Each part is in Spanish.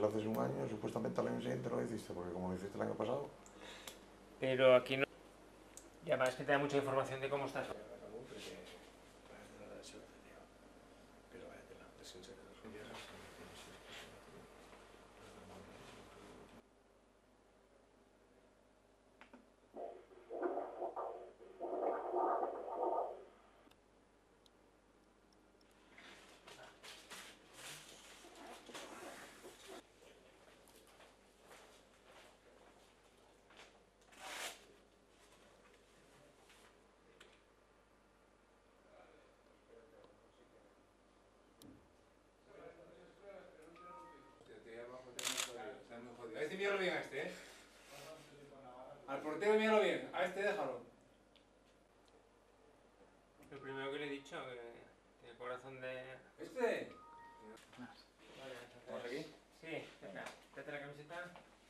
lo haces un año, supuestamente al año siguiente lo hiciste, porque como lo hiciste el año pasado. Pero aquí no. Y además que te da mucha información de cómo estás. A este míralo bien, a este, ¿eh? Al portero míralo bien, a este déjalo. Lo primero que le he dicho, que tiene corazón de... ¿Este? Vale, ¿Estamos aquí? Sí, venga, quítate la camiseta.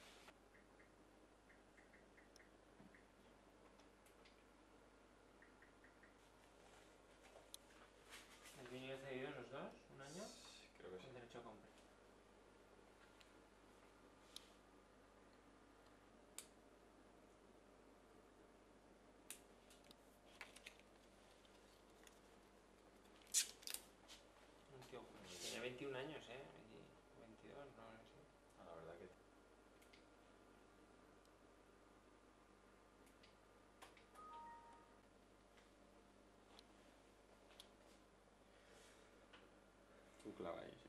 ¿El vino cedido los dos? ¿Un año? Creo que sí. Con derecho a compra. Un tío, tenía 21 años, 22, no sé. La verdad que... Tú claváis.